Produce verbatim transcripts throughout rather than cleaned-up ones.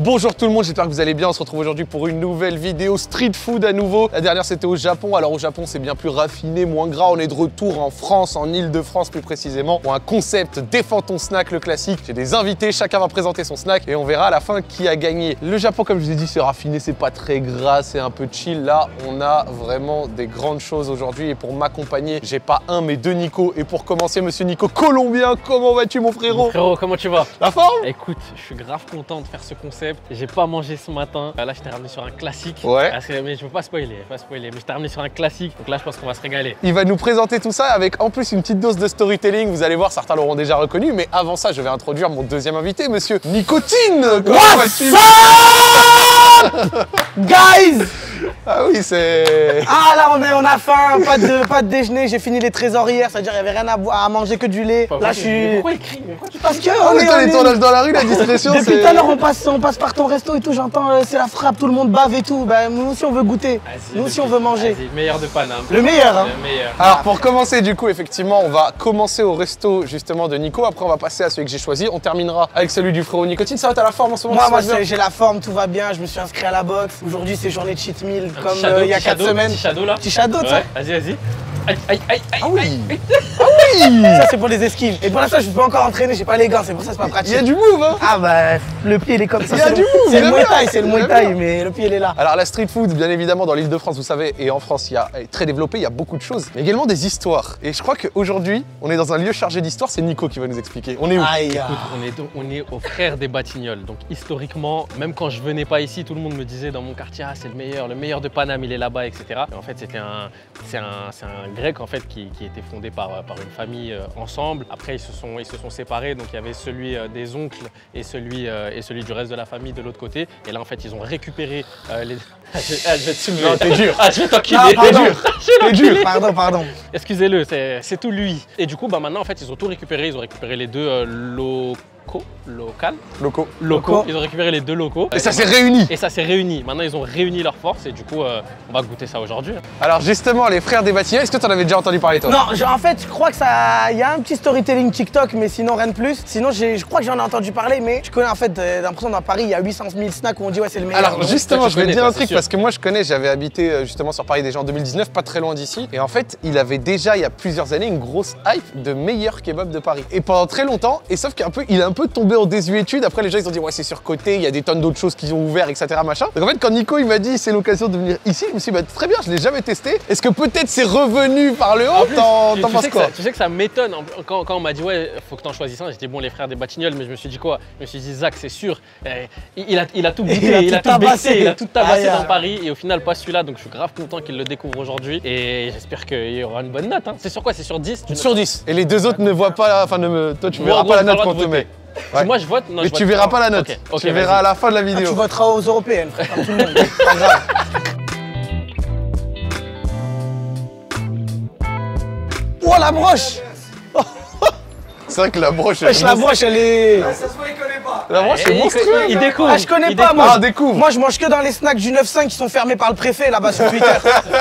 Bonjour tout le monde, j'espère que vous allez bien. On se retrouve aujourd'hui pour une nouvelle vidéo street food à nouveau. La dernière c'était au Japon, alors au Japon c'est bien plus raffiné, moins gras. On est de retour en France, en Ile-de-France plus précisément, pour un concept défend ton snack, le classique. J'ai des invités, chacun va présenter son snack et on verra à la fin qui a gagné. Le Japon, comme je vous ai dit, c'est raffiné, c'est pas très gras, c'est un peu chill. Là, on a vraiment des grandes choses aujourd'hui et pour m'accompagner, j'ai pas un mais deux Nico. Et pour commencer, monsieur Nico Colombien, comment vas-tu mon frérot? Mon frérot, comment tu vas? La forme? Écoute, je suis grave content de faire ce concept. J'ai pas mangé ce matin. Là, je t'ai ramené sur un classique. Ouais. Parce que, mais je veux pas spoiler, pas spoiler. Mais je t'ai ramené sur un classique. Donc là, je pense qu'on va se régaler. Il va nous présenter tout ça avec en plus une petite dose de storytelling. Vous allez voir, certains l'auront déjà reconnu. Mais avant ça, je vais introduire mon deuxième invité, monsieur Nicotine. What's up, guys? Ah oui, c'est... Ah là, on, est, on a faim, pas de, pas de déjeuner. J'ai fini les trésorières, c'est-à-dire il n'y avait rien à, boire, à manger que du lait. Pas Là, vrai, je suis... mais pourquoi il crie? Mais pourquoi tu Parce que Oh, on mais est, toi, on les est- tournages dans la rue, la discrétion, c'est... Depuis tout à l'heure, on passe, on passe par ton resto et tout, j'entends euh, c'est la frappe, tout le monde bave et tout. Bah, nous aussi, on veut goûter. Vas-y, Nous le aussi, on pire. veut manger. Vas-y, meilleur de Paname. Le meilleur, hein. Le meilleur. Alors pour commencer du coup effectivement on va commencer au resto justement de Nico, après on va passer à celui que j'ai choisi, on terminera avec celui du frérot Nicotine. Ça va, t'as la forme en ce moment? Moi, ça moi se passe bien c'est- j'ai la forme, tout va bien. Je me suis inscrit à la boxe. Aujourd'hui, c'est journée de cheat meal, Un comme petit shadow, euh, il y a petit quatre shadow, semaines. Petit shadow là. Petit shadow, tu sais. Ouais, vas-y, vas-y. Aïe, aïe, aïe, aïe. Ah oui. aïe. Ça, c'est pour les esquives. Et pour l'instant, je peux encore entraîner, j'ai pas les gants, c'est pour ça que c'est pas Il pratique. y a du move hein. Ah bah, le pied il est comme ça. Il y a c'est du le- move, C'est le j'aime Muay bien, Thai, c'est le Muay j'aime Thai, bien. mais le pied il est là. Alors la street food bien évidemment dans l'île de France vous savez et en France il y a elle est très développé, il y a beaucoup de choses, mais également des histoires. Et je crois qu'aujourd'hui on est dans un lieu chargé d'histoire, c'est Nico qui va nous expliquer. On est où? Aïe. Écoute, on est, donc- on est aux frères des Batignolles. Donc historiquement, même quand je venais pas ici, tout le monde me disait dans mon quartier, ah, c'est le meilleur, le meilleur de Paname, il est là-bas, et cetera. Et en fait, c'était un, c'est un, c'est un grec en fait qui, qui était fondé par, par une famille euh, ensemble. Après, ils se sont, ils se sont séparés, donc il y avait celui euh, des oncles et celui, euh, et celui du reste de la famille de l'autre côté. Et là, en fait, ils ont récupéré euh, les. Ah, je, ah, je vais te soulever. Non, t'es dur. Ah, je vais t'enculer. Ah, pardon. T'es dur. Pardon, pardon. Excusez-le, c'est c'est tout lui. Et du coup, bah, maintenant, en fait, ils ont tout récupéré. Ils ont récupéré les deux euh, locaux, local, Loco. locaux. Locaux. Ils ont récupéré les deux locaux. Et ça s'est réuni. Et ça s'est réuni. Maintenant, ils ont réuni leurs forces et du coup, euh, on va goûter ça aujourd'hui. Alors justement les frères des Batignolles, est-ce que t'en avais déjà entendu parler toi? Non, genre, en fait, je crois que ça. Il y a un petit storytelling TikTok, mais sinon rien de plus. Sinon, j'ai- je crois que j'en ai entendu parler, mais je connais en fait, euh, l'impression dans Paris, il y a huit cent mille snacks où on dit ouais, c'est le meilleur. Alors Donc, justement, toi, tu je vais te connais, dire toi, un c'est truc sûr. parce que moi je connais, j'avais habité euh, justement sur Paris déjà en deux mille dix-neuf, pas très loin d'ici. Et en fait, il avait déjà il y a plusieurs années une grosse hype de meilleur kebab de Paris. Et pendant très longtemps, et sauf qu'un peu, il est un peu tombé en désuétude. Après les gens ils ont dit ouais c'est surcoté, il y a des tonnes d'autres choses qui ont ouvert, et cetera machin. Donc en fait quand Nico il m'a dit c'est l'occasion de venir ici, je me suis dit bah très bien, je l'ai jamais testé. Est-ce que peut-être c'est revenu par le En haut? plus, T'en tu- t'en tu penses sais que quoi? ça- Tu sais que ça m'étonne en- quand, quand on m'a dit ouais, faut que t'en choisisses un. J'ai dit bon, les frères des Batignolles, mais je me suis dit quoi? Je me suis dit Zach, c'est sûr. Eh, il, il a, il a tout goûté, Il a il a tout tout tabassé. baissé, il a tout tabassé Aïe, aïe. dans Paris et au final pas celui-là. Donc je suis grave content qu'il le découvre aujourd'hui et j'espère qu'il y aura une bonne note. Hein. C'est sur quoi? C'est sur dix? Tu Sur dix. Et les deux autres ne voient pas, enfin ne me... toi tu Moi, verras moi, pas la j'ai pas note le qu'on droit te de met. Si Ouais. moi je vote, non, Mais je tu vote verras pas. pas la note. Ok, ok, tu verras vas-y. à la fin de la Ah, vidéo. tu voteras aux européennes, frère, comme tout le monde. Pas grave. Oh la broche! C'est vrai que la broche, Wesh, la broche elle est. la broche Eh, est il- monstrueuse. il découvre. Ah, je connais il pas découvre. moi. Ah, découvre. Moi je mange que dans les snacks du neuf cinq qui sont fermés par le préfet là-bas sur Twitter.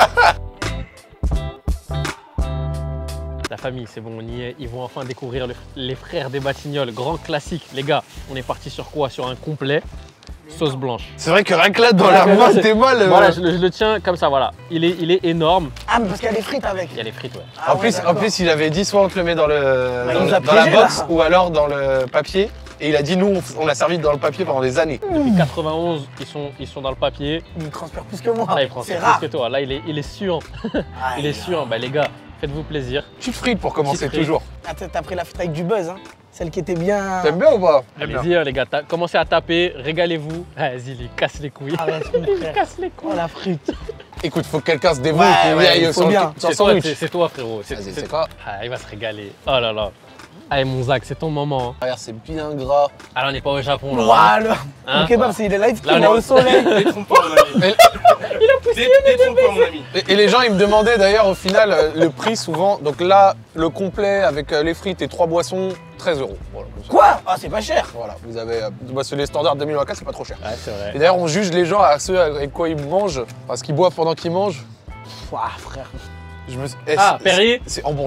La famille, c'est bon, on y est. Ils vont enfin découvrir le- les frères des Batignolles. Grand classique. Les gars, on est parti sur quoi? Sur un complet. Sauce blanche. C'est vrai que rien que là, dans Voilà, la main, c'est- t'es mal. euh. Voilà, je, le- je le tiens comme ça, voilà. Il est, il est énorme. Ah mais parce qu'il y a des frites avec. Il y a les frites, ouais. Ah En ouais, plus, en d'accord. plus, il avait dit soit on te le met dans le Bah, dans, il nous a dans la piégés, box là. ou alors dans le papier. Et il a dit nous, on, on l'a servi dans le papier pendant des années. Depuis quatre-vingt-onze, ils sont, ils sont dans le papier. Il transpire plus que moi. Là, il prend C'est plus rare. que toi. Là, il est, il est sûr. Il est sûr. Bah, les gars, faites-vous plaisir. Petite frite pour commencer Petite frite. toujours. Ah, t'as t'as pris la frite avec du buzz, hein. Celle qui était bien. T'aimes bien ou pas? J'aime bien. Allez-y, hein, les gars, ta- commencez à taper, régalez-vous. Vas-y, il casse les couilles. Arrête, mon Il frère. casse les couilles. Oh la frite. Écoute, faut que quelqu'un se dévoue Ouais, et qu'on y ouais, aille il faut sans, bien. sans C'est toi, sandwich. c'est- c'est toi, frérot. C'est- Vas-y, c'est- c'est quoi? Ah, il va se régaler. Oh là là. Allez, mon Zach, c'est ton moment. hein. Regarde, c'est bien gras. Ah, là, on n'est pas au Japon, là. Voilà. Hein? Le kebab, c'est il est live Là, stream on est- au soleil. Détrompe-toi, mon ami. Dé- Détrompe-toi, mon ami. Et, et les gens, ils me demandaient d'ailleurs au final euh, le prix souvent. Donc là, le complet avec euh, les frites et trois boissons, treize euros. Voilà, comme ça. Quoi? Ah, c'est pas cher. Voilà, vous avez. euh, bah, c'est les standards deux mille vingt-quatre, c'est pas trop cher. Ouais, c'est vrai. Et d'ailleurs, on juge les gens à ceux avec quoi ils mangent, parce qu'ils boivent pendant qu'ils mangent. Ouah, frère. Je me... suis- eh, Ah, c'est- Perrier C'est en bourgeoisie. hein.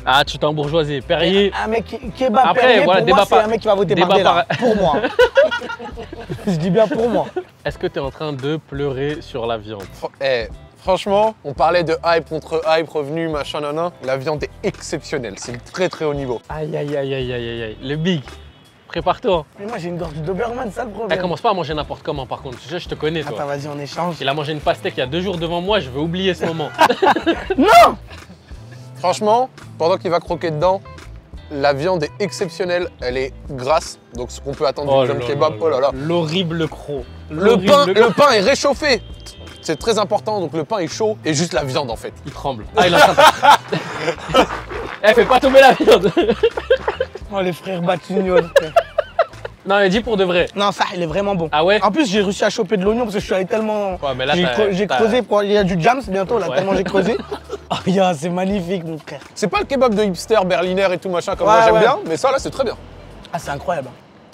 Ah, tu t'es embourgeoisé. Perrier. Un mec qui, qui est bas Après, Perrier, voilà, pour débat moi, c'est par- un mec qui va voter débat Bardella. par- Pour moi. Je dis bien pour moi. Est-ce que tu es en train de pleurer sur la viande? Fr- eh, franchement, on parlait de hype contre hype, revenu, machin, nanan. La viande est exceptionnelle, c'est du très très haut niveau. Aïe, aïe, aïe, aïe, aïe, aïe, aïe. Le big, prépare-toi. Mais moi, j'ai une gorge de Doberman, ça le Eh, problème. commence pas à manger n'importe comment par contre. Je, je te connais, toi. Attends, vas-y, on échange. Il a mangé une pastèque il y a deux jours devant moi, je vais oublier ce moment. Non. Franchement, pendant qu'il va croquer dedans, la viande est exceptionnelle, elle est grasse, donc ce qu'on peut attendre Oh d'une viande là kebab, là oh là là. L'horrible croc. Le L'horrible pain, croc. le pain est réchauffé, c'est très important, donc le pain est chaud et juste la viande en fait. Il tremble. Ah, il est en train de... Eh, fais pas tomber la viande. Oh, les frères Batignolles. Non, mais dis pour de vrai. Non, ça, il est vraiment bon. Ah ouais? En plus, j'ai réussi à choper de l'oignon parce que je suis allé tellement. Ouais, mais là, J'ai t'as- creu- j'ai t'as- creusé pour. Il y a du jams bientôt, là, Ouais. tellement j'ai creusé. Oh, yeah, c'est magnifique, mon frère. C'est pas le kebab de hipster berliner et tout machin comme Ouais, moi j'aime ouais. bien, mais ça là c'est très bien. Ah, c'est incroyable.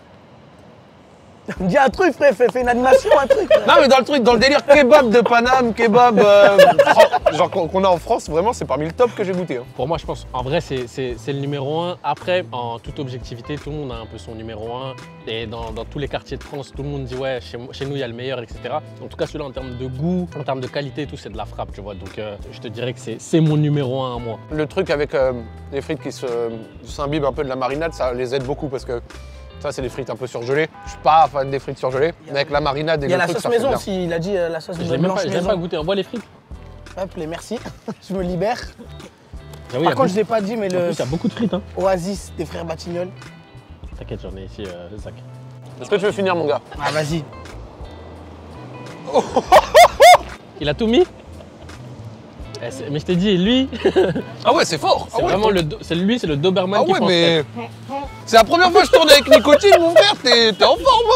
Dis un truc, frère, fais, fais une animation, un truc. là. Non mais dans le truc, dans le délire kebab de Paname, kebab euh, fran- genre qu'on qu'on a en France, vraiment c'est parmi le top que j'ai goûté. hein. Pour moi, je pense, en vrai, c'est c'est- c'est le numéro un. Après, en toute objectivité, tout le monde a un peu son numéro un. Et dans, dans tous les quartiers de France, tout le monde dit, ouais, chez, chez nous, il y a le meilleur, et cetera. En tout cas, celui-là, en termes de goût, en termes de qualité et tout, c'est de la frappe, tu vois. Donc, euh, je te dirais que c'est c'est mon numéro un à moi. Le truc avec euh, les frites qui se- s'imbibent un peu de la marinade, ça les aide beaucoup parce que ça c'est des frites un peu surgelées. Je suis pas fan des frites surgelées, mais avec la marinade et Il y a le la truc sauce ça fait maison bien. aussi, il a dit euh, la sauce Je l'ai même blanche pas, je l'ai maison. pas goûté. Envoie les frites. Hop, les merci. Je me libère. J'avoue, il y Par a contre, je beaucoup- l'ai pas dit, mais en le plus, il y a beaucoup de frites, hein. Oasis des frères Batignolles. T'inquiète, j'en ai ici, euh, Zach. Est-ce que tu veux finir mon gars? Ah, vas-y. Il a tout mis. Eh, c'est- mais je t'ai dit, lui, Ah ouais c'est fort. c'est Ah ouais, vraiment le, do- c'est lui, c'est le Doberman Ah qui ouais pense mais c'est la première fois que je tourne avec Nicotine mon frère, t'es t'es en forme.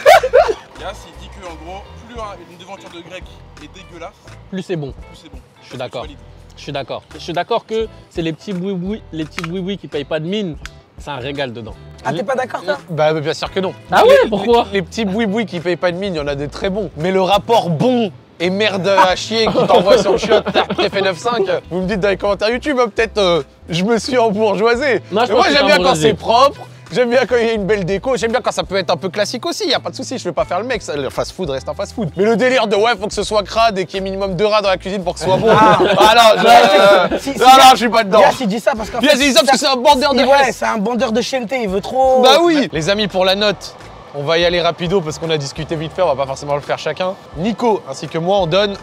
Là, il dit que en gros, plus un- une devanture de grec est dégueulasse, plus c'est bon. plus c'est bon. Je suis d'accord. valide. Je suis d'accord. Je suis d'accord que c'est les petits boui-boui, les petits boui-boui qui payent pas de mine. C'est un régal dedans. Ah, t'es pas d'accord, toi? Bah bien sûr que non. Ah ouais, Les- pourquoi les, les petits boui-boui qui payent pas de mine, il y en a des très bons. Mais le rapport bon et merde à chier qui t'envoie sur le chiotte, t'as fait neuf cinq, vous me dites dans les commentaires YouTube, hein, peut-être euh, je me suis embourgeoisé. Non, je Mais pense moi que j'aime t'es bien quand embourgeoisé. c'est propre, j'aime bien quand il y a une belle déco, j'aime bien quand ça peut être un peu classique aussi, y a pas de souci, je vais pas faire le mec, ça, le fast food reste un fast food. Mais le délire de ouais, faut que ce soit crade et qu'il y ait minimum deux rats dans la cuisine pour que ce soit bon. Ah. Ah non, je, euh, Si- si non, Gas- non, je suis pas dedans. Gas, il dit ça parce qu'en Gas, il dit ça parce que c'est un bandeur de Ouais, S. c'est un bandeur de chienneté, il veut trop. Bah oui. Les amis, pour la note, on va y aller rapido parce qu'on a discuté vite fait, on va pas forcément le faire chacun. Nico ainsi que moi, on donne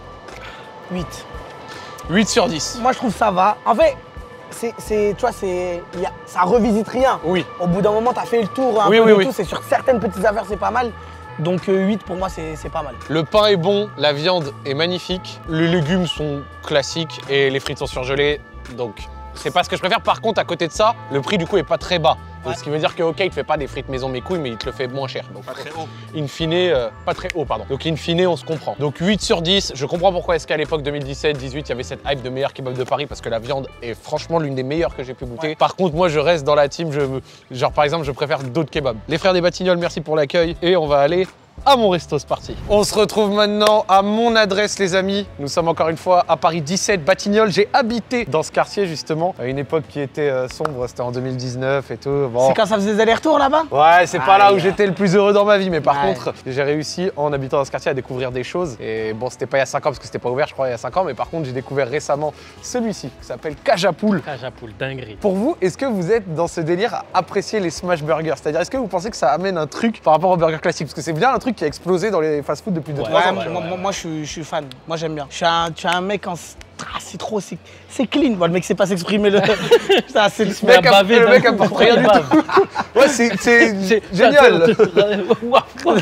huit. huit sur dix. Moi, je trouve ça va. En fait, c'est, c'est- tu vois, c'est, il y a- ça revisite rien. Oui. Au bout d'un moment, t'as fait le tour un Oui, peu oui, de oui. tout. C'est sur certaines petites affaires, c'est pas mal. Donc euh, huit pour moi, c'est, c'est pas mal. Le pain est bon, la viande est magnifique, les légumes sont classiques et les frites sont surgelées, donc c'est pas ce que je préfère. Par contre, à côté de ça, le prix du coup est pas très bas. Donc, Ouais. ce qui veut dire que ok, il te fait pas des frites maison mes couilles, mais il te le fait moins cher. Donc Pas très haut. in fine, euh, pas très haut, pardon. Donc in fine, on se comprend. Donc huit sur dix, je comprends pourquoi est-ce qu'à l'époque deux mille dix-sept dix-huit, il y avait cette hype de meilleur kebab de Paris parce que la viande est franchement l'une des meilleures que j'ai pu goûter. Ouais. Par contre, moi je reste dans la team, je me- genre par exemple, je préfère d'autres kebabs. Les frères des Batignolles, merci pour l'accueil et on va aller à mon resto, c'est parti. On se retrouve maintenant à mon adresse les amis. Nous sommes encore une fois à Paris dix-sept, Batignolles. J'ai habité dans ce quartier justement à une époque qui était euh, sombre, c'était en deux mille dix-neuf et tout. Bon. C'est quand ça faisait des allers-retours là-bas? Ouais, c'est pas là où Aïe. j'étais le plus heureux dans ma vie, mais par Ouais. contre, j'ai réussi en habitant dans ce quartier à découvrir des choses. Et bon, c'était pas il y a cinq ans parce que c'était pas ouvert, je crois, il y a cinq ans, mais par contre, j'ai découvert récemment celui-ci qui s'appelle Cajapoul. Cage à poule, dinguerie. Pour vous, est-ce que vous êtes dans ce délire à apprécier les smash burgers? C'est-à-dire, est-ce que vous pensez que ça amène un truc par rapport au burger classique? Parce que c'est bien un truc qui a explosé dans les fast-food depuis deux Ouais, trois Ouais, ans. moi, ouais, moi- ouais. moi, moi, je, suis, je suis fan. Moi, j'aime bien. Je suis un, tu es un mec en. Ah, c'est trop. C'est, c'est clean. Bon, le mec sait pas s'exprimer. Le... Putain, c'est le Il se met à mec a- baver le d'un mec a coup, pas pourquoi rien il du bave Ouais, c'est c'est C'est- génial. Waouh.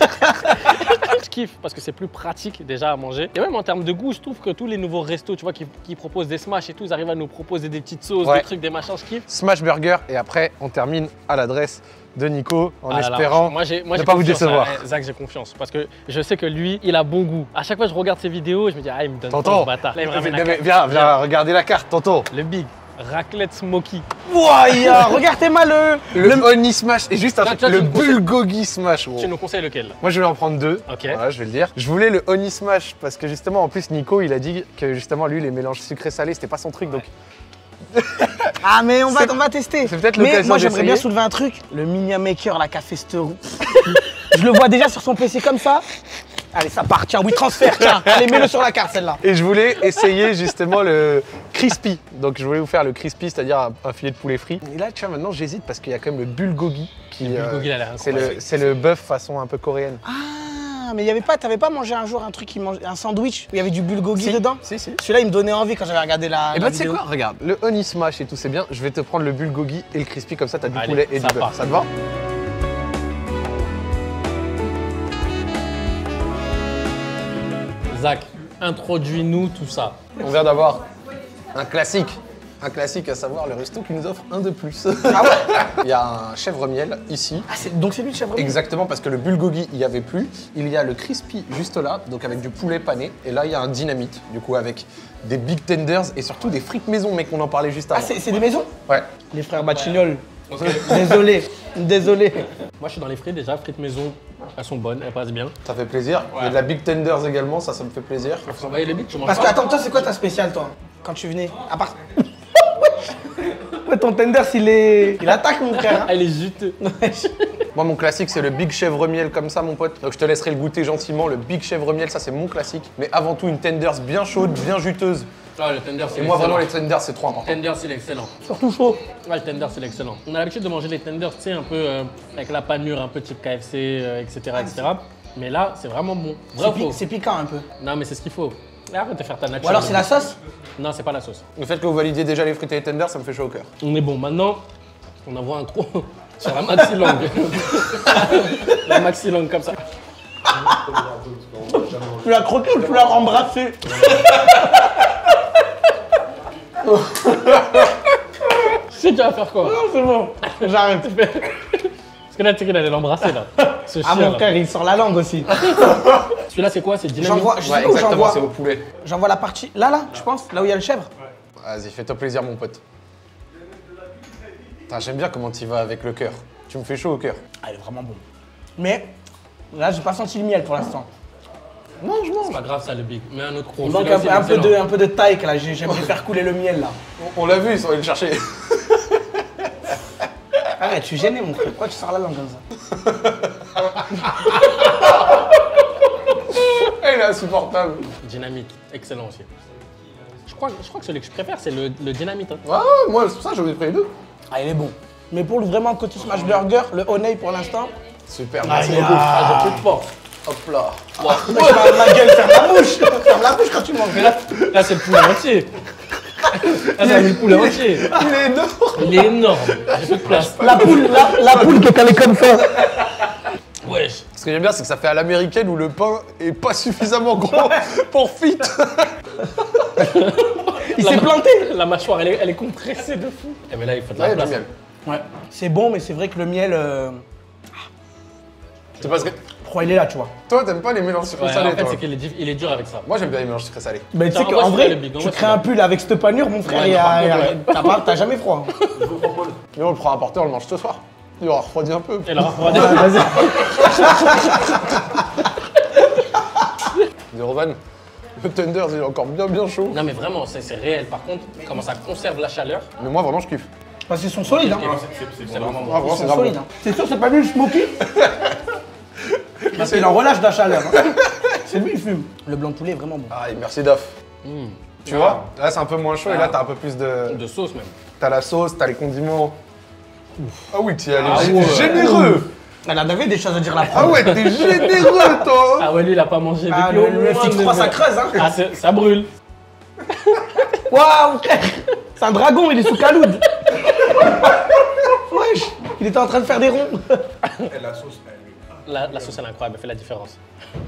Je kiffe parce que c'est plus pratique déjà à manger. Et même en termes de goût, je trouve que tous les nouveaux restos, tu vois, qui, qui proposent des smash et tout, ils arrivent à nous proposer des petites sauces, Ouais. des trucs, des machins, je kiffe. Smash burger et après, on termine à l'adresse de Nico en Ah là là, espérant moi, j'ai, moi, ne j'ai pas vous confiance, décevoir. hein. Zach, j'ai confiance parce que je sais que lui, il a bon goût. À chaque fois que je regarde ses vidéos, je me dis, ah, il me donne pas Tonton, ce bâtard. Là, il me ramène la viens, carte. viens, viens regarder la carte, tonton. Le big, raclette smoky. Ouah, il y a- regarde tes maleux. Le, Honey Smash et juste un Toi, truc, toi, tu le me conseilles- Bulgogi Smash. gros. Tu nous conseilles lequel? Moi, je vais en prendre deux. Ok. Voilà, je vais le dire. Je voulais le Honey Smash parce que justement, en plus, Nico, il a dit que justement, lui, les mélanges sucré-salé, c'était pas son truc. Donc, Ah, mais on va, on va tester. C'est peut-être Mais l'occasion moi, j'aimerais bien d'essayer. soulever un truc. Le Mini Maker, là, qui a fait cette roue. Je le vois déjà sur son P C comme ça. Allez, ça part. Tiens, oui, transfert. Tiens, allez, mets-le sur la carte, celle-là. Et je voulais essayer justement le crispy. Donc je voulais vous faire le crispy, c'est-à-dire un, un filet de poulet frit. Et là, tu vois, maintenant j'hésite parce qu'il y a quand même le bulgogi. Qui, Le bulgogi, il a l'air c'est incroyable. le, c'est le bœuf façon un peu coréenne. Ah, mais il y avait pas, t'avais pas mangé un jour un truc qui mange, un sandwich où il y avait du bulgogi Si. dedans? Si, si. Celui-là, il me donnait envie quand j'avais regardé la. Et la bah tu sais vidéo. quoi, regarde, le honey smash et tout c'est bien, je vais te prendre le bulgogi et le crispy comme ça t'as du Allez, poulet et ça du bœuf. part. Ça te va? Zach, introduis-nous tout ça. On vient d'avoir un classique. Un classique à savoir le resto qui nous offre un de plus. Ah ouais. Il y a un chèvre miel ici. Ah, c'est- donc c'est lui le chèvre. Exactement, parce que le bulgogi, il n'y avait plus. Il y a le crispy juste là, donc avec du poulet pané. Et là, il y a un dynamite, du coup, avec des big tenders et surtout des frites maison, mec, on en parlait juste Ah, avant. c'est c'est des maisons? Ouais. Les frères Batignolles. Désolé, désolé. Moi, je suis dans les frites déjà. Frites maison, elles sont bonnes, elles passent bien. Ça fait plaisir. Il y a de la big tenders également, ça, ça me fait plaisir. Faut envoyer les bits, tu manges Parce que pas. attends, toi, c'est quoi ta spéciale, toi, quand tu venais? À part. Ouais, ton tender, il est. Il attaque, mon frère. hein. Elle est juteux. Moi, mon classique, c'est le big chèvre miel comme ça, mon pote. Donc, je te laisserai le goûter gentiment. Le big chèvre miel, ça, c'est mon classique. Mais avant tout, une tenders bien chaude, bien juteuse. Ah, le tender, c'est Et moi, excellent. vraiment, les tenders, c'est trop important. Le tender, c'est l'excellent. Surtout chaud. Ouais, le tender, c'est l'excellent. On a l'habitude de manger les tenders, tu sais, un peu euh, avec la panure, un peu type K F C, euh, et cetera, et cetera. Mais là, c'est vraiment bon. Vrai C'est ou faux? pi- C'est piquant un peu. Non, mais c'est ce qu'il faut. Arrête de faire ta nature. Ou alors c'est la sauce? Non, c'est pas la sauce. Le fait que vous validiez déjà les frites et les tenders, ça me fait chaud au cœur. On est bon. Maintenant, on envoie un trou sur la maxi longue. La maxi longue comme ça. Tu l'as croqué ou tu l'as embrassé? Tu sais, tu vas faire quoi? Non, c'est bon. J'arrête. Parce que là, tu sais qu'il allait l'embrasser là. Ce Ah, chien mon là. frère, il sort la langue aussi. Celui-là, c'est quoi? C'est dynamique. J'envoie, je sais Ouais, pas où exactement, j'envoie. c'est au poulet. J'envoie la partie. Là, là, je pense, là où il y a le chèvre. Vas-y, fais-toi plaisir, mon pote. Putain, j'aime bien comment tu vas avec le cœur. Tu me fais chaud au cœur. Ah, il est vraiment bon. Mais là, j'ai pas senti le miel pour l'instant. Mange, mange. C'est pas grave ça, le big. Mais un autre croc. Il manque Celui-là un, aussi, peu- un peu excellent. de, un peu de taille là. J'ai- J'aimerais faire couler le miel là. On l'a vu, ils sont allés le chercher. Arrête, je suis gêné, mon frère. Pourquoi tu sors la langue comme ça? Il est insupportable. Dynamite, excellent aussi. Je crois, je crois que celui que je préfère, c'est le, le dynamite. hein. Ouais, ouais, moi, c'est pour ça que j'en ai pris les deux. Ah, il est bon. Mais pour le vraiment côté smash burger, le honey pour l'instant. Super, Ah, merci il y a- beaucoup. Ah, je peux pas. Hop là. Ouais, ferme la gueule, ferme la bouche. Ferme la bouche quand tu manges. Mais là, là c'est le poulet entier. Là, c'est le poulet entier. Il est énorme. Il est énorme. J'ai plus de place. La poule, la, la poule qui est calée comme ça. Wesh. Ce que j'aime bien, c'est que ça fait à l'américaine où le pain est pas suffisamment gros pour fit. Il La s'est ma- planté. La mâchoire, elle est, elle est compressée de fou. Eh mais là, il faut de Là, la il y a du place. miel. Ouais. C'est bon, mais c'est vrai que le miel, euh... C'est parce que oh, il est là, tu vois. toi, t'aimes pas les mélanges Ouais, sucrés-salés, en fait, toi. c'est qu'il est, dif- il est dur avec ça. Moi, j'aime bien les mélanges sucrés-salés. Mais tu sais Attends, qu'en envoie celui-là, vrai, le big, tu envoie crées un celui-là. pull avec cette panure, mon frère, Ouais, et non, par euh, contre, euh, ouais. t'as pas- t'as jamais froid. hein. Mais on le prend à porter, on le mange ce soir. Il aura refroidi un peu. Et là, regardez. Vas-y. De Rovan, le tenders, il est encore bien, bien chaud. Non, mais vraiment, c'est c'est réel. Par contre, comment ça conserve la chaleur. Mais moi, vraiment, je kiffe. Parce qu'ils sont solides, hein. C'est vraiment bon. Ah, vraiment, Ils c'est sont grave. solides, hein. C'est sûr, c'est pas lui le smoky. Parce qu'il en relâche de la chaleur. hein. C'est lui, il fume. Le blanc de poulet est vraiment bon. Ah, et merci Daf. Mmh. Tu vois, là, c'est un peu moins chaud et là, t'as un peu plus de... De sauce même. T'as la sauce, t'as les condiments. Ah oui, t'y es allé. Ah G- ouais. Généreux. Elle en avait des choses à dire la Ah ouais, t'es généreux, toi. Ah ouais, lui, il a pas mangé Ah, depuis le, au le moins F X deux trois, ça heures. creuse, hein. Ah, c'est- ça brûle. Waouh, frère. C'est un dragon, il est sous caloud. Wesh, il était en train de faire des ronds. La, la sauce, elle est incroyable, elle fait la différence.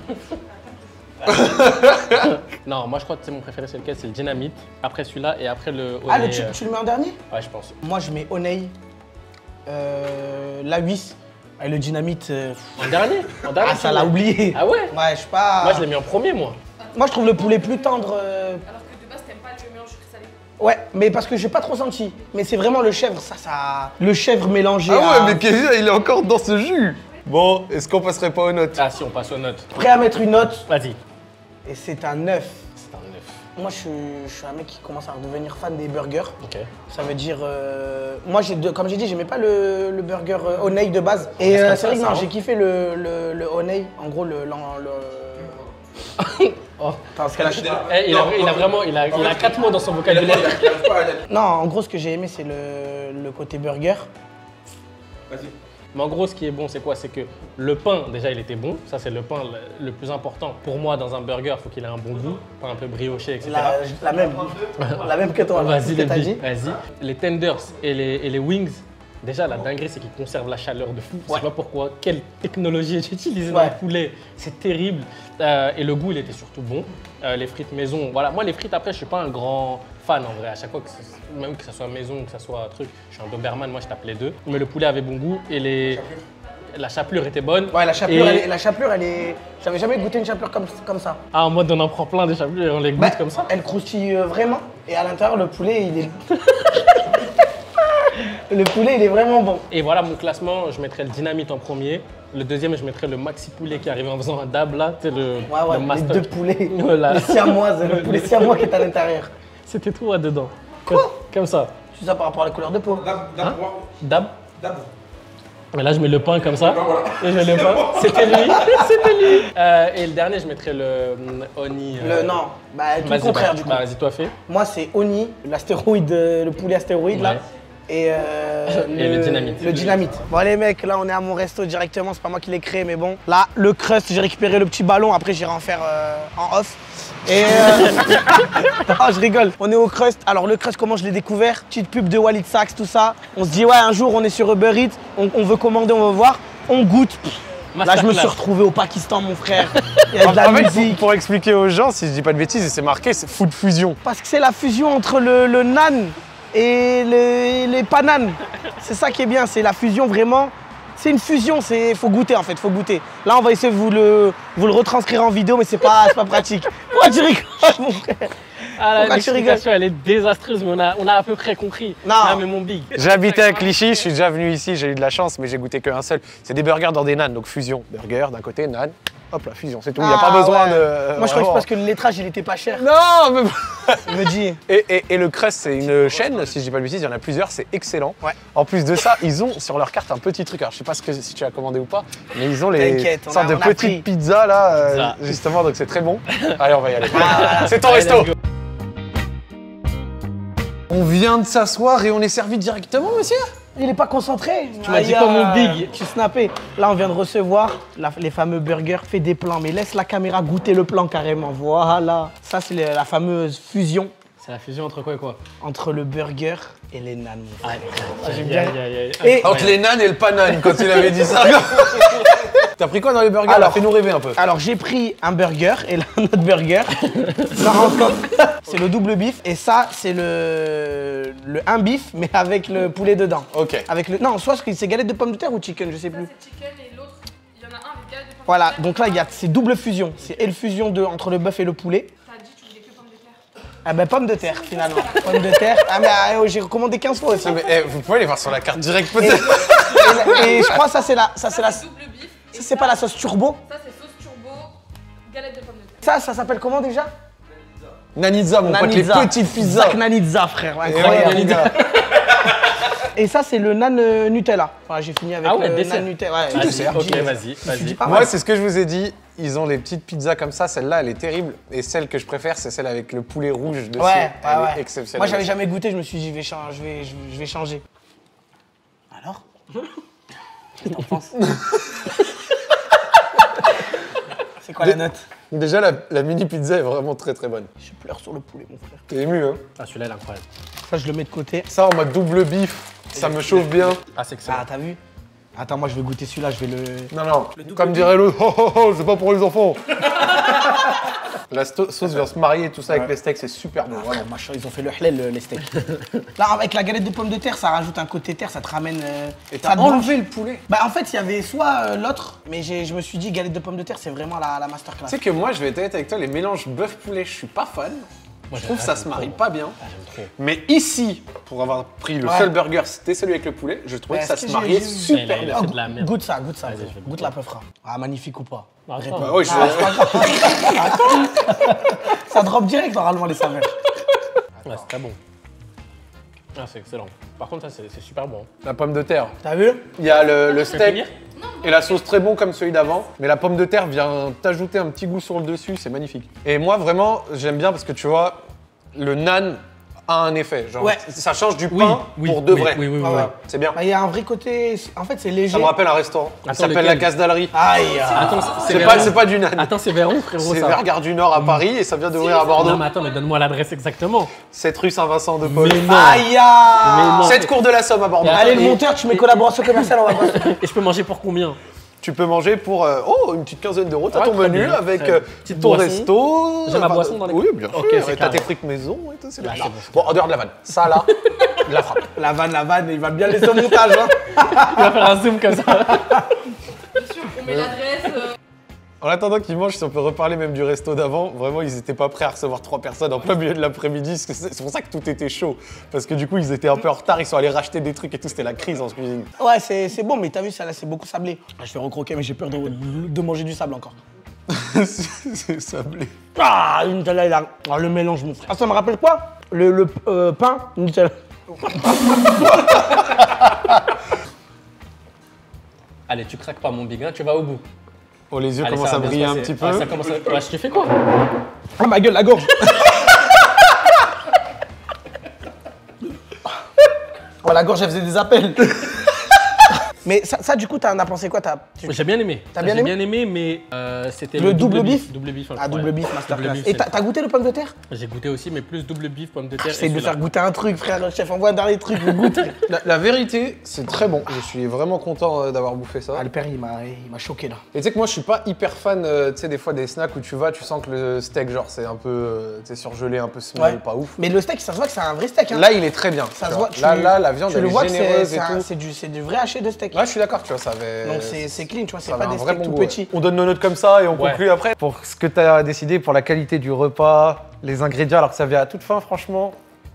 Non, moi je crois que c'est mon préféré, c'est lequel? C'est le dynamite. Après celui-là et après le Ah, le, honey, tu, euh, tu le mets en dernier? Ouais, je pense. Moi, je mets honey, euh, la huisse, et le dynamite. euh, En dernier En dernier Ah, ça tu l'a mets- oublié. Ah ouais? Ouais, je sais pas. Moi je l'ai mis en premier, moi. Moi, je trouve le poulet plus tendre. euh, Alors que de base, t'aimes pas le mélange sucré-salé. Ouais, mais parce que j'ai pas trop senti. Mais c'est vraiment le chèvre, ça, ça. Le chèvre mélangé. Ah ouais, à... mais Kevin, il est encore dans ce jus. Bon, est-ce qu'on passerait pas aux notes? Ah si, on passe aux notes. Prêt à mettre une note, Vas-y. et c'est un neuf. C'est un neuf. Moi, je suis, je suis un mec qui commence à redevenir fan des burgers. Ok. Ça veut dire... euh, Moi, j'ai deux- comme j'ai dit, j'aimais pas le, le burger euh, Honey de base. Et Est-ce euh, que c'est ça, vrai que ça non, rend- j'ai kiffé le, le, le Honey. En gros, le... le, le... Oh. Attends, parce qu'elle a- Eh, il, a, il a vraiment, il a, il a quatre mots dans son vocabulaire. Non, en gros, ce que j'ai aimé, c'est le, le côté burger. Vas-y. Mais en gros, ce qui est bon, c'est quoi? C'est que le pain, déjà, il était bon. Ça, c'est le pain le, le plus important. Pour moi, dans un burger, il faut qu'il ait un bon goût, pas un peu brioché, et cetera. La, la même. La même que toi. Vas-y, ce que les t'as billes, dit. vas-y. Les tenders et les, et les wings, déjà, la dinguerie, c'est qu'ils conservent la chaleur de fou. Je Ouais. sais pas pourquoi, quelle technologie j'ai utilisée dans Ouais. le poulet. C'est terrible. Euh, et le goût, il était surtout bon. Euh, les frites maison, voilà. Moi, les frites, après, je suis pas un grand fan en vrai. À chaque fois, que ce- même que ça soit maison, que ça soit un truc, je suis un Doberman, moi, je tape les deux. Mais le poulet avait bon goût et les... la chapelure était bonne. Ouais, la chapelure, Et- elle est, la chapelure, elle est... J'avais jamais goûté une chapelure comme, comme ça. Ah, en mode, on en prend plein des chapelures et on les goûte Bah, comme ça. Elle croustille euh, vraiment. Et à l'intérieur, le poulet, il est... le poulet, il est vraiment bon. Et voilà mon classement, je mettrais le dynamite en premier. Le deuxième, je mettrais le maxi poulet qui est arrivé en faisant un dab là, c'est le, Ouais, ouais, le les mastoc. deux poulets. Voilà. Les siamoises, le poulet siamois qui est à l'intérieur. C'était tout là-dedans. Quoi? Comme ça. C'est ça par rapport à la couleur de peau. Dab, dab, Hein voir. Dab. Dab. Mais là, je mets le pain comme ça. Ben voilà. Et je mets le pain. C'était lui. C'était lui. Euh, et le dernier, je mettrais le hum, oni. euh, Le, non, bah tout le Vas-y, contraire bah, du coup. bah, vas-y, toi, fais. Moi, c'est Oni, l'astéroïde, euh, le poulet astéroïde là. Ouais. Et, euh, Et le dynamite. Le dynamite. Bon les mecs, là on est à mon resto directement, c'est pas moi qui l'ai créé mais bon. Là, le crust, j'ai récupéré le petit ballon, après j'irai en faire euh, en off. Et euh... oh, je rigole. On est au crust. Alors le crust, comment je l'ai découvert? Petite pub de Walid Sachs, tout ça. On se dit ouais, un jour on est sur Uber Eats, on, on veut commander, on veut voir. On goûte. Pff, Là, je me suis retrouvé au Pakistan, mon frère. Il y a de la En fait, musique. pour, pour expliquer aux gens, si je dis pas de bêtises, c'est marqué, c'est food fusion. Parce que c'est la fusion entre le, le nan et les, les pananes. C'est ça qui est bien, c'est la fusion vraiment. C'est une fusion, il faut goûter en fait, faut goûter. Là, on va essayer de vous le, vous le retranscrire en vidéo, mais c'est pas, c'est pas pratique. Pourquoi tu rigoles, mon frère? Ah, la Pourquoi tu rigoles? l'explication, elle est désastreuse, mais on a, on a à peu près compris. Non. mais mon big. J'ai habité à Clichy, je suis déjà venu ici, j'ai eu de la chance, mais j'ai goûté qu'un seul. C'est des burgers dans des nanes, donc fusion. Burger d'un côté, nan, hop là, fusion, c'est tout. Il n'y a Ah, pas besoin ouais. de. Moi, je crois que c'est vraiment. parce que le lettrage, il était pas cher. Non, mais. Il me dit. Et, et- et le crust, c'est une chaîne, si je dis pas de bêtises, il y en a plusieurs, c'est excellent. Ouais. En plus de ça, ils ont sur leur carte un petit truc. Alors je sais pas ce que, si tu as commandé ou pas, mais ils ont les T'inquiète, on a- sortes de on a petites pris. pizzas là, euh, Ça. justement, donc c'est très bon. Allez, on va y aller. Voilà. C'est ton Allez, resto. let's go. On vient de s'asseoir et on est servi directement, monsieur. Il est pas concentré. Tu m'as dit quoi, mon big? Tu snappais. Là, on vient de recevoir la- les fameux burgers. Fais des plans, mais laisse la caméra goûter le plan carrément. Voilà. Ça, c'est le- la fameuse fusion C'est la fusion entre quoi et quoi? entre le burger et les nanes, mon frère. Ah, j'aime aïe, bien. aïe, aïe, aïe. Et- Incroyable. Entre les nanes et le panane, quand il avait dit ça. T'as pris quoi dans les burgers? Alors. là Fais-nous rêver un peu. Alors, j'ai pris un burger et là, notre burger. Ça rentre. C'est le double bif et ça, c'est le, le un bif, mais avec le poulet dedans. Ok. Avec le, non, soit c'est galette de pommes de terre ou chicken, je sais Ça, plus. c'est chicken et l'autre, il y en a un avec galettes de pommes Voilà, de terre. donc là, il y a c'est double fusion. C'est une fusion de, entre le bœuf et le poulet. T'as dit, tu voulais que pommes de terre. Ah ben, pommes de terre, finalement. Pommes de terre. Ah, mais ah, j'ai recommandé quinze fois aussi. Ah, mais, eh, vous pouvez les voir sur la carte directe Et, peut-être. et- et je crois que ça, c'est la, ça, c'est la, Ça, ça, c'est double bif. et c'est pas la sauce turbo. Ça, c'est sauce turbo, galette de pommes de terre. Ça, ça s'appelle comment déjà? Nanizza, mon pote, les Nanizza. petites pizzas. Zach Nanizza, frère. Et Incroyable. ouais, Nanizza. Et ça, c'est le nan euh, Nutella. Voilà, j'ai fini avec Ah ouais, le dessert. nan Nutella. Ouais, Vas-y, dessert, ok, dis- vas-y, Je me suis dit vas-y. pas Moi, mal. c'est ce que je vous ai dit. Ils ont les petites pizzas comme ça. Celle-là, elle est terrible. Et celle que je préfère, c'est celle avec le poulet rouge dessus. Ouais, ouais, elle ouais. est exceptionnelle. Moi, j'avais jamais goûté, je me suis dit, je vais, chan- je vais, je vais- je vais changer. Alors? Qu'est-ce que t'en penses? C'est quoi la note? Déjà, la, la mini pizza est vraiment très très bonne. Je pleure sur le poulet, mon frère. T'es ému, hein? Ah, celui-là, il est incroyable. Ça, je le mets de côté. Ça, en mode double bif, ça me chauffe bien. Ah, c'est excellent. Ah, t'as vu? Attends, moi, je vais goûter celui-là, je vais le... Non, non, comme dirait l'autre, oh, oh, oh, c'est pas pour les enfants. La sto- sauce vient se marier, tout ça avec les steaks, c'est super bon, vraiment. Ah, machin, ils ont fait le halal, le- les steaks. Là, avec la galette de pommes de terre, ça rajoute un côté terre, ça te ramène... euh, Et ça t'as te branche. enlevé le poulet. Bah, en fait, il y avait soit euh, l'autre, mais j'ai- je me suis dit, galette de pommes de terre, c'est vraiment la, la masterclass. Tu sais que moi, je vais être honnête avec toi, les mélanges bœuf-poulet, je suis pas fan. Moi, je trouve que ça se marie trop. pas bien. Ah, j'aime trop. Mais ici, pour avoir pris le Ouais. seul burger, c'était celui avec le poulet, je trouvais Ouais, que ça est-ce se que mariait j'ai- j'ai- super Il a- il a bien. fait de la merde. Goûte ça, goûte ça. Vas-y, frère. je vais Goûte la peu frère. Ah, magnifique ou pas? Ah, Réponds. attends. Bah ouais, je- Ah, c'est pas grave. Attends. Ça drop direct normalement les saveurs. Ouais, c'est très bon. Ah, c'est excellent. Par contre, ça, c'est c'est super bon. La pomme de terre. T'as vu? Il y a le, le Tu veux steak finir? et la sauce très bon comme celui d'avant, mais la pomme de terre vient t'ajouter un petit goût sur le dessus, c'est magnifique. Et moi, vraiment, j'aime bien parce que tu vois, le naan a un effet. Genre, Ouais. ça change du Oui, pain oui, pour de oui, vrai. oui, oui, oui, Ah ouais. oui. C'est bien. Bah, il y a un vrai côté. En fait, c'est léger. Ça me rappelle un restaurant. Il Attends, s'appelle lequel la Casdalerie. Aïe. ah. Attends, C'est vers pas, où c'est pas du naan. Attends, c'est vers où, frérot, C'est ça vers Gare du Nord à Paris et ça vient d'ouvrir à Bordeaux. Non, mais attends, mais donne-moi l'adresse exactement. Cette rue Saint-Vincent-de-Paul. Mais non. Aïe. ah. Mais non. Cette cour de la Somme à Bordeaux. Et Allez, le Et- monteur, tu mets collaboration commerciale, on va pas. Et je peux manger pour combien? Tu peux manger pour euh, oh, une petite quinzaine d'euros. T'as Ouais, ton très menu bien, avec très euh, bien. Petite ton boisson. resto. J'ai ma Enfin, boisson dans les- Oui, bien Ok, sûr. c'est Et T'as tes carré. frites maison et tout, c'est bien. Ouais, Non. c'est bon, c'est Bon, en dehors de la vanne. Ça là, de la frappe. La vanne, la vanne, il va bien laisser au montage. Hein. Il va faire un zoom comme ça. Bien sûr, on met l'adresse. euh, En attendant qu'ils mangent, si on peut reparler même du resto d'avant, vraiment ils étaient pas prêts à recevoir trois personnes en plein milieu de l'après-midi. C'est c'est pour ça que tout était chaud. Parce que du coup ils étaient un peu en retard, ils sont allés racheter des trucs et tout, c'était la crise en cuisine. Ouais, c'est c'est bon, mais t'as vu, ça là, c'est beaucoup sablé. Ah, je vais recroquer, mais j'ai peur de, de manger du sable encore. C'est sablé. Ah, le Nutella, il a. Ah, le mélange, mon frère. Ah, ça me rappelle quoi? Le, le euh, pain, Nutella. Allez, tu craques pas mon big, hein, tu vas au bout. Oh, les yeux Allez, commencent ça à va bien briller se un passer. petit Ouais, peu. ça commence à... Ouais, je te fais quoi? Ah, ma gueule, la gorge. Oh, la gorge, elle faisait des appels. Mais ça, ça, du coup, t'en as pensé quoi? T'as- tu- J'ai bien aimé. T'as bien J'ai aimé bien aimé, mais euh, c'était Le double bif Double bif, Ah, double incroyable. bif, masterclass. Double bif, Et c'est- t'as t'as goûté le pomme de terre? J'ai goûté aussi, mais plus double bif, pomme de terre. J'essaie et de celui-là. faire goûter un truc, frère. Le chef envoie dans les trucs, vous goûtez. La, la vérité, c'est très bon. Je suis vraiment content euh, d'avoir bouffé ça. Ah, le père, il m'a il m'a choqué là. Et tu sais que moi je suis pas hyper fan, euh, tu sais, des fois des snacks où tu vas, tu sens que le steak, genre c'est un peu euh, tu sais, surgelé, un peu smell, Ouais. pas ouf. Mais le steak, ça se voit que c'est un vrai steak. Hein. Là il est très bien. ça tu se vois. voit. tu- Là, là, la viande tu elle le est vois que c'est- généreuse et c'est un- tout. c'est du, c'est du vrai haché de steak. Là je suis d'accord, tu vois, ça avait. Donc c'est c'est clean, tu vois, c'est ça pas avait des un vrai steaks bon tout goût, ouais. petits. On donne nos notes comme ça et on Ouais. conclut après. Pour ce que tu as décidé pour la qualité du repas, les ingrédients, alors que ça vient à toute fin, franchement.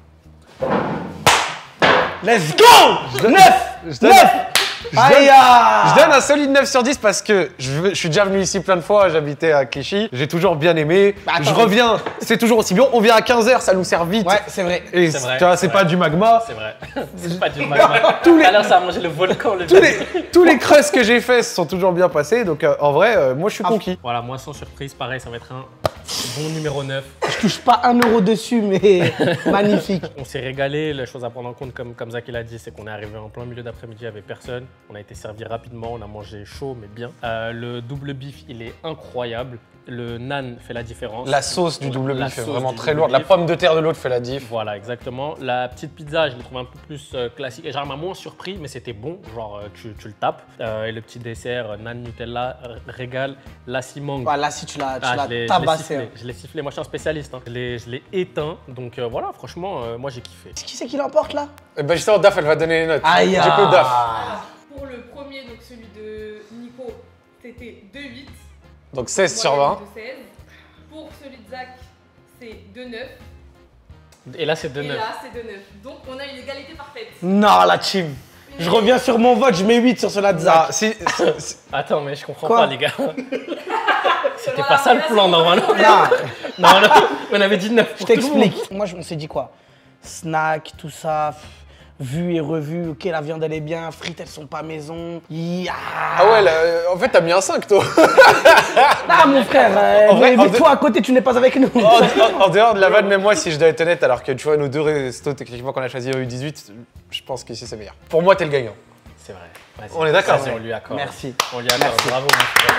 Let's go neuf Je donne, neuf je Aïe donne- ah. je donne un solide neuf sur dix parce que je, veux- je suis déjà venu ici plein de fois, j'habitais à Clichy, j'ai toujours bien aimé. Bah, attends, je mais- reviens, c'est toujours aussi bon. On vient à quinze heures, ça nous sert vite. Ouais, c'est vrai. Et C'est vrai, tu vois, c'est c'est pas vrai. du magma. C'est vrai. C'est pas du magma. Tout alors ça a mangé le volcan. Le Tous les, tous les crusts que j'ai faits se sont toujours bien passés, donc euh, en vrai, euh, moi je suis Ah. conquis. Voilà, moi sans surprise, pareil, ça va être un bon numéro neuf. Je touche pas un euro dessus, mais magnifique. On s'est régalé. La chose à prendre en compte, comme, comme Zach l'a dit, c'est qu'on est arrivé en plein milieu d'après-midi, il n'y avait personne. On a été servi rapidement, on a mangé chaud mais bien. Euh, le double bif, il est incroyable. Le naan fait la différence. La sauce du double La bif est sauce vraiment du très double lourde. La bif. pomme de terre de l'autre fait la diff. Voilà, exactement. La petite pizza, je l'ai trouvé un peu plus euh, classique. Et genre, elle m'a moins surpris, mais c'était bon. Genre, euh, tu, tu le tapes. Euh, et le petit dessert, euh, naan Nutella, r- régale. La cimang. Voilà, si tu l'as tu Ah, l'as je l'ai- je l'ai tabassé. sifflé. hein. Je l'ai sifflé. Moi, je suis un spécialiste. hein. Je l'ai je l'ai éteint. Donc euh, voilà, franchement, euh, moi, j'ai kiffé. Qui c'est qui l'emporte là? Et ben justement, Daf, elle va donner les notes. Aïe J'ai que Daf. ah. Pour le premier, donc celui de Nico, c'était deux virgule huit. Donc seize sur vingt. De seize. Pour celui de Zach, c'est deux virgule neuf. Et là, c'est de Et neuf. là, c'est deux virgule neuf. Donc, on a une égalité parfaite. Non, la team. Je reviens sur mon vote, je mets huit sur cela de Ah, Zach. si, si- si- Attends, mais je comprends Quoi pas, les gars. C'était Voilà, pas ça le là, plan, c'est normalement. bon. Là, Non, non, on avait dit neuf. je t'explique. Moi, je- on s'est dit quoi? Snack, tout ça, pff, vu et revu. Ok, la viande elle est bien, frites elles sont pas maison. Ya. Ah ouais, là, euh, en fait, t'as mis un cinq, toi. Ah, mon frère, euh, En vrai, mais en toi à côté, tu n'es pas avec nous. en, en- en dehors de la vanne, même moi, si je dois être honnête, alors que tu vois, nos deux restos, techniquement, qu'on a choisi au U dix-huit, je pense qu'ici, c'est meilleur. Pour moi, t'es le gagnant. C'est vrai. Vas-y. On est d'accord, Vas-y, ouais. on lui accorde. Merci. On lui accorde. Merci. Bravo, mon frère.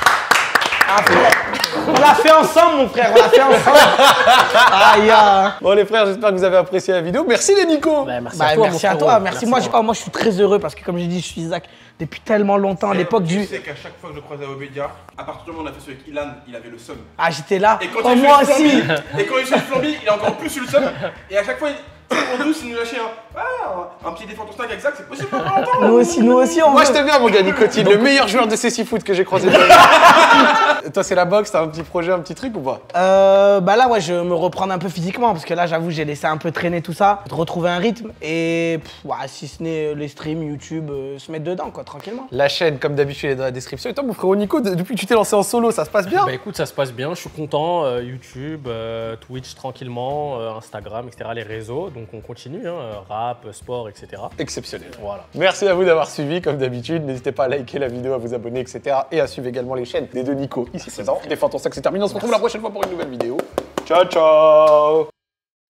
Ah, frère. On l'a fait ensemble, mon frère, on l'a fait ensemble. Aïe. ah. Bon, les frères, j'espère que vous avez apprécié la vidéo. Merci, les Nico. Bah, merci Bah, à toi, merci mon à frérot. toi, merci. Moi, je, beaucoup. oh, moi, je suis très heureux parce que, comme j'ai dit, je suis Zach depuis tellement longtemps, à l'époque Tu du. sais qu'à chaque fois que je le croisais à Obédia, à partir du moment où on a fait celui avec Ilan, il avait le seum. Ah, j'étais là. Et quand Oh, il moi fait le aussi. flambi, et quand il fait le flambi, il a encore plus eu le seum. Et à chaque fois, il- en douce, il nous lâchait un. Ah, un, un petit défenseur snack avec ça, c'est possible dans pas longtemps. Nous aussi, nous aussi, on Moi, veut. je t'aime bien, mon gars, Nicotine, le meilleur joueur de C C Foot que j'ai croisé. Toi, c'est la boxe, t'as un petit projet, un petit truc ou pas? Euh, bah là, ouais, je me reprendre un peu physiquement parce que là, j'avoue, j'ai laissé un peu traîner tout ça, de retrouver un rythme et pff, ouais, si ce n'est les streams, YouTube, euh, se mettre dedans, quoi, tranquillement. La chaîne, comme d'habitude, est dans la description. Et toi, mon frérot Nico, de- depuis que tu t'es lancé en solo, ça se passe bien? Bah écoute, ça se passe bien, je suis content. euh, YouTube, euh, Twitch tranquillement, euh, Instagram, et cetera. Les réseaux, donc on continue, hein, euh, rap, sport, et cetera. Exceptionnel. Voilà. Merci à vous d'avoir suivi, comme d'habitude. N'hésitez pas à liker la vidéo, à vous abonner, et cetera. Et à suivre également les chaînes des deux Nico ici présents. Défends ton sac, c'est terminé. On se retrouve la prochaine fois pour une nouvelle vidéo. Ciao, ciao!